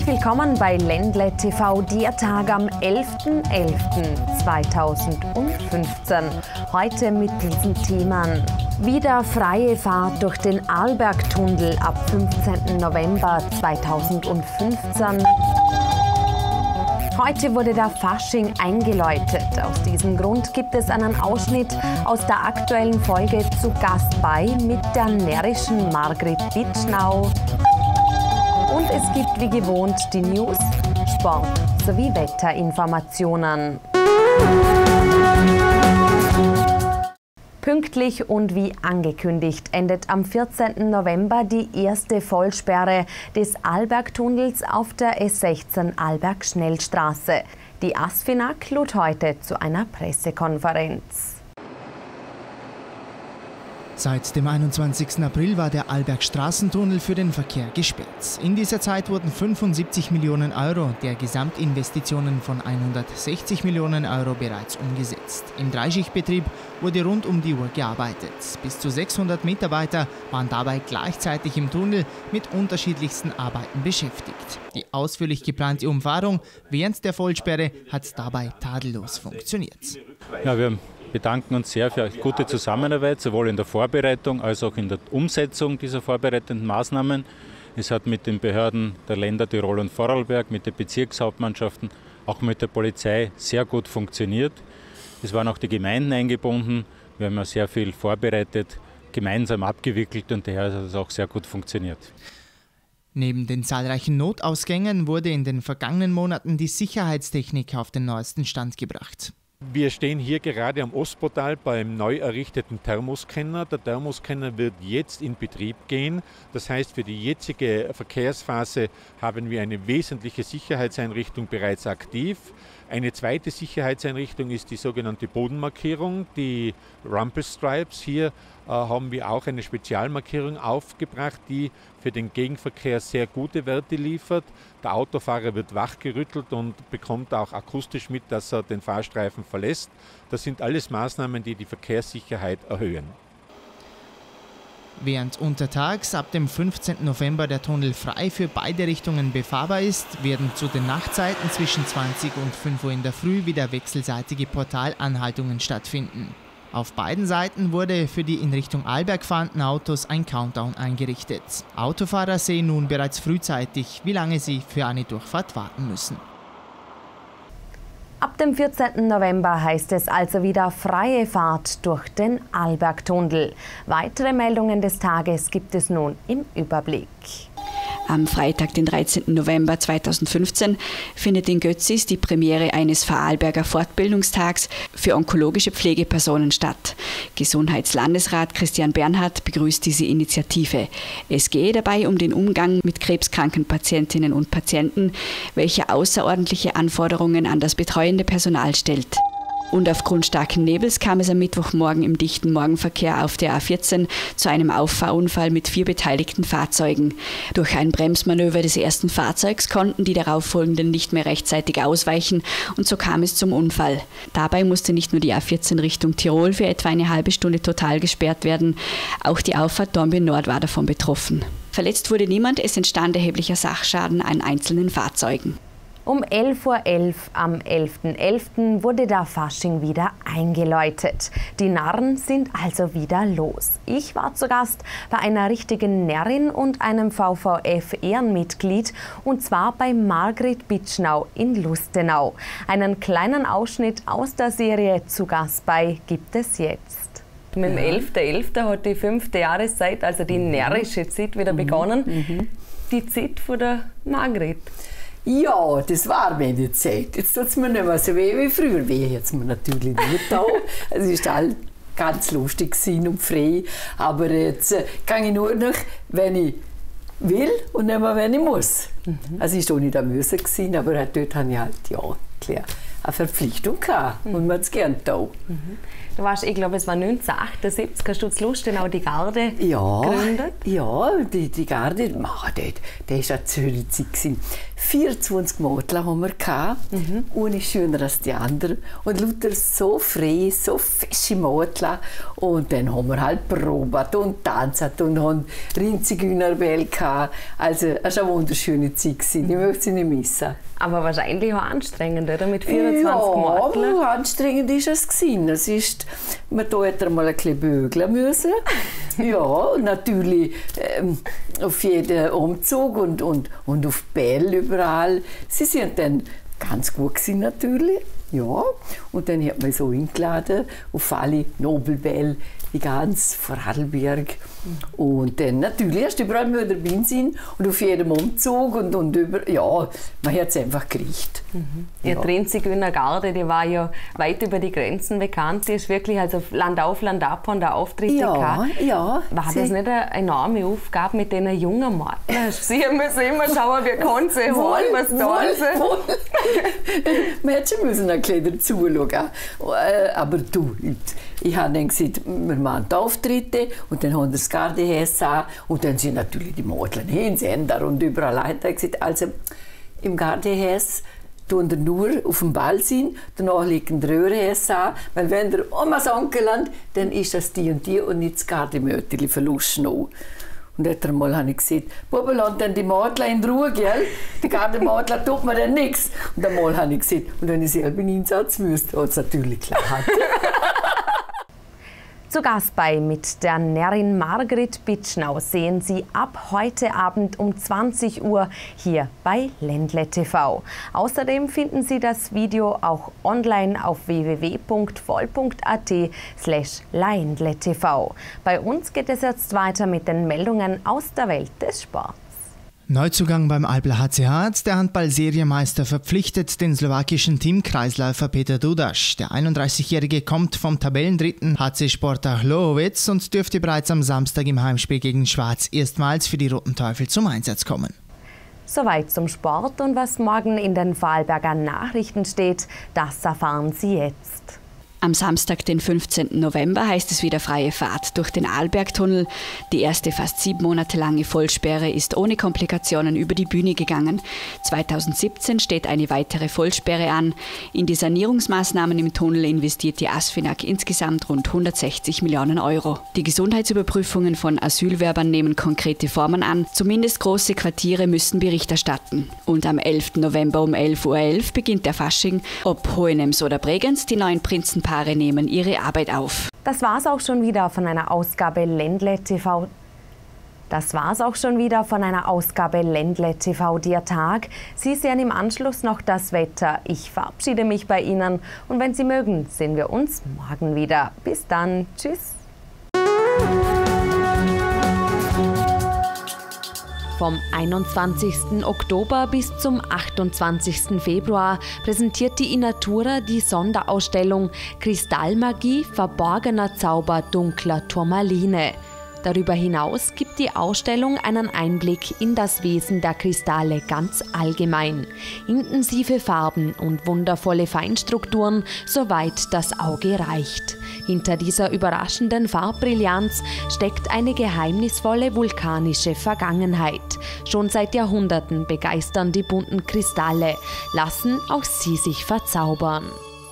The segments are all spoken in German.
Herzlich willkommen bei Ländle TV, der Tag am 11.11.2015. Heute mit diesen Themen. Wieder freie Fahrt durch den Arlbergtunnel ab 15. November 2015. Heute wurde der Fasching eingeläutet. Aus diesem Grund gibt es einen Ausschnitt aus der aktuellen Folge Zu Gast bei mit der närrischen Margret Bitschnau. Und es gibt wie gewohnt die News, Sport sowie Wetterinformationen. Pünktlich und wie angekündigt endet am 14. November die erste Vollsperre des Arlbergtunnels auf der S16 Arlberg-Schnellstraße. Die ASFINAG lud heute zu einer Pressekonferenz. Seit dem 21. April war der Arlberg-Straßentunnel für den Verkehr gesperrt. In dieser Zeit wurden 75 Millionen Euro der Gesamtinvestitionen von 160 Millionen Euro bereits umgesetzt. Im Dreischichtbetrieb wurde rund um die Uhr gearbeitet. Bis zu 600 Mitarbeiter waren dabei gleichzeitig im Tunnel mit unterschiedlichsten Arbeiten beschäftigt. Die ausführlich geplante Umfahrung während der Vollsperre hat dabei tadellos funktioniert. Ja, wir bedanken uns sehr für eine gute Zusammenarbeit, sowohl in der Vorbereitung als auch in der Umsetzung dieser vorbereitenden Maßnahmen. Es hat mit den Behörden der Länder Tirol und Vorarlberg, mit den Bezirkshauptmannschaften, auch mit der Polizei sehr gut funktioniert. Es waren auch die Gemeinden eingebunden. Wir haben ja sehr viel vorbereitet, gemeinsam abgewickelt und daher hat es auch sehr gut funktioniert. Neben den zahlreichen Notausgängen wurde in den vergangenen Monaten die Sicherheitstechnik auf den neuesten Stand gebracht. Wir stehen hier gerade am Ostportal beim neu errichteten Thermoscanner. Der Thermoscanner wird jetzt in Betrieb gehen. Das heißt, für die jetzige Verkehrsphase haben wir eine wesentliche Sicherheitseinrichtung bereits aktiv. Eine zweite Sicherheitseinrichtung ist die sogenannte Bodenmarkierung, die Rumble Stripes. Hier haben wir auch eine Spezialmarkierung aufgebracht, die für den Gegenverkehr sehr gute Werte liefert. Der Autofahrer wird wachgerüttelt und bekommt auch akustisch mit, dass er den Fahrstreifen verlässt. Das sind alles Maßnahmen, die die Verkehrssicherheit erhöhen. Während untertags ab dem 15. November der Tunnel frei für beide Richtungen befahrbar ist, werden zu den Nachtzeiten zwischen 20 und 5 Uhr in der Früh wieder wechselseitige Portalanhaltungen stattfinden. Auf beiden Seiten wurde für die in Richtung Arlberg fahrenden Autos ein Countdown eingerichtet. Autofahrer sehen nun bereits frühzeitig, wie lange sie für eine Durchfahrt warten müssen. Ab dem 14. November heißt es also wieder freie Fahrt durch den Arlbergtunnel. Weitere Meldungen des Tages gibt es nun im Überblick. Am Freitag, den 13. November 2015, findet in Götzis die Premiere eines Vorarlberger Fortbildungstags für onkologische Pflegepersonen statt. Gesundheitslandesrat Christian Bernhard begrüßt diese Initiative. Es gehe dabei um den Umgang mit krebskranken Patientinnen und Patienten, welcher außerordentliche Anforderungen an das betreuende Personal stellt. Und aufgrund starken Nebels kam es am Mittwochmorgen im dichten Morgenverkehr auf der A14 zu einem Auffahrunfall mit 4 beteiligten Fahrzeugen. Durch ein Bremsmanöver des ersten Fahrzeugs konnten die darauffolgenden nicht mehr rechtzeitig ausweichen und so kam es zum Unfall. Dabei musste nicht nur die A14 Richtung Tirol für etwa eine halbe Stunde total gesperrt werden, auch die Auffahrt Dornbirn Nord war davon betroffen. Verletzt wurde niemand, es entstand erheblicher Sachschaden an einzelnen Fahrzeugen. Um 11.11 Uhr am 11.11. wurde der Fasching wieder eingeläutet. Die Narren sind also wieder los. Ich war zu Gast bei einer richtigen Närrin und einem VVF-Ehrenmitglied, und zwar bei Margret Bitschnau in Lustenau. Einen kleinen Ausschnitt aus der Serie Zu Gast bei gibt es jetzt. Mit dem 11.11. hat die 5. Jahreszeit, also die närrische Zeit, wieder begonnen. Die Zeit von der Margret. Ja, das war meine Zeit. Jetzt tut es mir nicht mehr so weh wie früher weh. Jetzt mir natürlich nicht da. Es war all ganz lustig und frei. Aber jetzt gehe ich nur noch, wenn ich will und nicht mehr, wenn ich muss. Also ich war nicht am Müssen, aber dort habe ich halt, ja, wirklich eine Verpflichtung gehabt und man hat es gern da. Du warst, ich glaube, es war 1978, hast du zu Lustenau die Garde gegründet? Ja, die Garde, das war eine schöne Zeit gewesen. 24 Mädchen haben wir gehabt, ohne schöner als die anderen. Und lauter so frei, so fesche Mädchen. Und dann haben wir halt probiert und tanzt und haben Rindzigeunerbälle gehabt. Also, es war eine wunderschöne Zeit gewesen. Ich möchte sie nicht missen. Aber wahrscheinlich auch anstrengend, oder? Mit 24 Mädchen. Ja, anstrengend war es gewesen. Es ist, man musste mal ein bisschen bügeln müssen. Ja, und natürlich auf jeden Umzug und auf Bälle überall. Sie sind dann ganz gut gewesen, natürlich. Ja, und dann hat man so eingeladen auf alle Nobelbälle, die ganz Vorarlberg. Und dann natürlich erst überall mehr dabei sein und auf jedem Umzug und über, ja, man hat es einfach gekriegt. Die Rindzigeuner Garde, die war ja weit über die Grenzen bekannt. Die ist wirklich also Land auf, Land ab und der Auftritte gehabt. Ja. War das nicht eine enorme Aufgabe mit den jungen Mädchen? Sie müssen immer schauen, wie kann sie holen, was tun sie. Man hätte schon müssen ein bisschen dazu schauen. Aber du, ich habe dann gesagt, wir machen die Auftritte und dann haben wir das Gardehäs an und dann sind natürlich die Mädchen hin, Sender und überall. Ich habe gesagt, also im Gardehäs tun wir nur auf dem Ball sein, danach legen die Röhrhäs an, weil wenn der Omas Onkeland, dann ist das die und die und nicht das Gardemöteli verlust noch. Und einmal habe ich gesagt, Bube, lass dann die Mädchen in Ruhe, gell? Die Gardemädchen tut mir dann nichts. Und einmal habe ich gesagt, und wenn ich selber in den Einsatz müsste, hat es natürlich klar. Zu Gast bei Mit der Närrin Margrit Bitschnau sehen Sie ab heute Abend um 20 Uhr hier bei Ländle TV. Außerdem finden Sie das Video auch online auf www.voll.at/ländletv. Bei uns geht es jetzt weiter mit den Meldungen aus der Welt des Sports. Neuzugang beim Albler HC Harz. Der Handball-Serienmeister verpflichtet den slowakischen Teamkreisläufer Peter Dudas. Der 31-Jährige kommt vom Tabellendritten HC Sportach Hlohovec und dürfte bereits am Samstag im Heimspiel gegen Schwarz erstmals für die Roten Teufel zum Einsatz kommen. Soweit zum Sport und was morgen in den Vorarlberger Nachrichten steht, das erfahren Sie jetzt. Am Samstag, den 15. November, heißt es wieder freie Fahrt durch den Arlbergtunnel. Die erste fast 7 Monate lange Vollsperre ist ohne Komplikationen über die Bühne gegangen. 2017 steht eine weitere Vollsperre an. In die Sanierungsmaßnahmen im Tunnel investiert die ASFINAG insgesamt rund 160 Millionen Euro. Die Gesundheitsüberprüfungen von Asylwerbern nehmen konkrete Formen an. Zumindest große Quartiere müssen Bericht erstatten. Und am 11. November um 11:11 Uhr beginnt der Fasching. Ob Hohenems oder Bregenz, die neuen Prinzenpaare nehmen ihre Arbeit auf. Das war's auch schon wieder von einer Ausgabe Ländle TV. Ländle TV der Tag. Sie sehen im Anschluss noch das Wetter. Ich verabschiede mich bei Ihnen und wenn Sie mögen, sehen wir uns morgen wieder. Bis dann. Tschüss. Vom 21. Oktober bis zum 28. Februar präsentiert die Inatura die Sonderausstellung Kristallmagie, verborgener Zauber dunkler Turmaline. Darüber hinaus gibt die Ausstellung einen Einblick in das Wesen der Kristalle ganz allgemein. Intensive Farben und wundervolle Feinstrukturen, soweit das Auge reicht. Hinter dieser überraschenden Farbbrillanz steckt eine geheimnisvolle vulkanische Vergangenheit. Schon seit Jahrhunderten begeistern die bunten Kristalle, lassen auch sie sich verzaubern.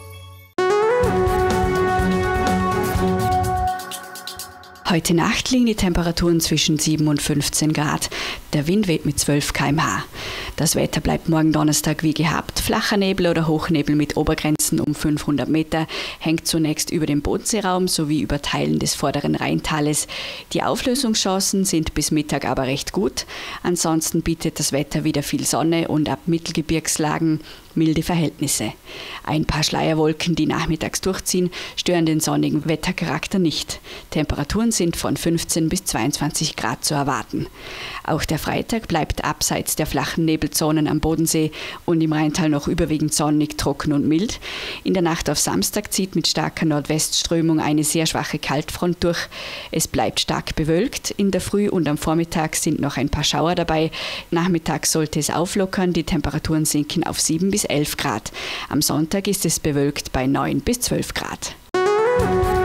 Heute Nacht liegen die Temperaturen zwischen 7 und 15 Grad. Der Wind weht mit 12 km/h. Das Wetter bleibt morgen Donnerstag wie gehabt. Flacher Nebel oder Hochnebel mit Obergrenzen um 500 Meter hängt zunächst über dem Bodenseeraum sowie über Teilen des vorderen Rheintales. Die Auflösungschancen sind bis Mittag aber recht gut. Ansonsten bietet das Wetter wieder viel Sonne und ab Mittelgebirgslagen milde Verhältnisse. Ein paar Schleierwolken, die nachmittags durchziehen, stören den sonnigen Wettercharakter nicht. Temperaturen sind von 15 bis 22 Grad zu erwarten. Auch der Freitag bleibt abseits der flachen Nebelzonen am Bodensee und im Rheintal noch überwiegend sonnig, trocken und mild. In der Nacht auf Samstag zieht mit starker Nordwestströmung eine sehr schwache Kaltfront durch. Es bleibt stark bewölkt. In der Früh und am Vormittag sind noch ein paar Schauer dabei. Nachmittags sollte es auflockern. Die Temperaturen sinken auf 7 bis 11 Grad. Am Sonntag ist es bewölkt bei 9 bis 12 Grad.